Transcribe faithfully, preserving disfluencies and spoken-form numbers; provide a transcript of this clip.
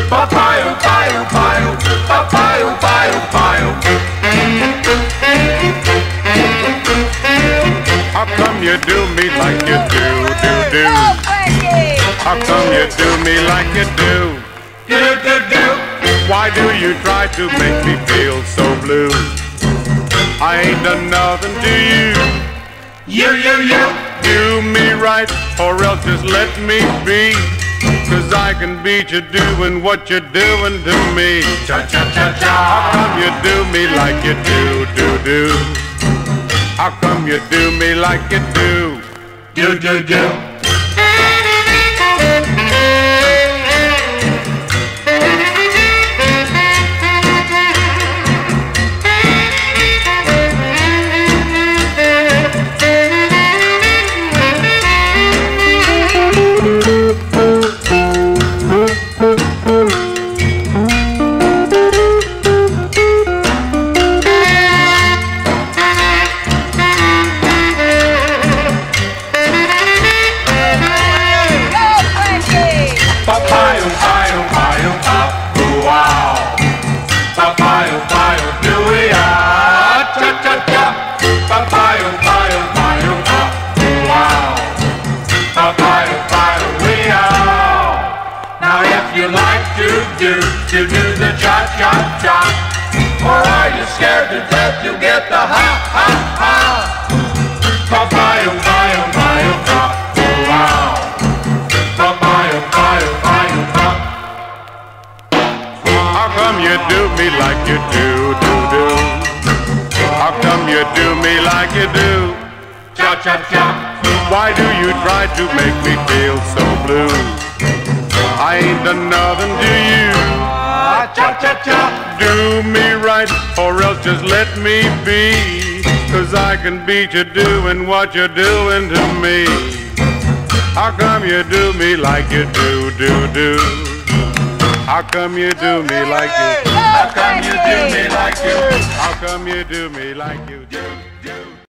Papayo, payo, payo, papayo, payo, payo. How come you do me like you do, do, do? How come you do me like you do? Do, do, do. Why do you try to make me feel so blue? I ain't done nothing to you. You, you, you. Do me right, or else just let me be. Cause I can beat you doing what you're doing to me. Cha, cha, cha, cha. How come you do me like you do, do, do? How come you do me like you do? Do, do, do. Papayo, payo, payo, papo, wow. Papayo, payo, do-we-ah. Cha-cha-cha. Papayo, payo, payo, papo, wow. Papayo, payo, we-ah. Now if you like to do, to do the cha-cha-cha, or are you scared to death you get the ha-ha-ha? Papayo, payo, payo, papo, wow. Papayo, payo, payo, papo. How come you do me like you do, do, do? How come you do me like you do? Cha-cha-cha. Why do you try to make me feel so blue? I ain't done nothing to you. Cha-cha-cha. Do me right, or else just let me be. Cause I can beat you doing what you're doing to me. How come you do me like you do, do, do? How come you do me like you? How come you do me like you? How come you do me like you do, do?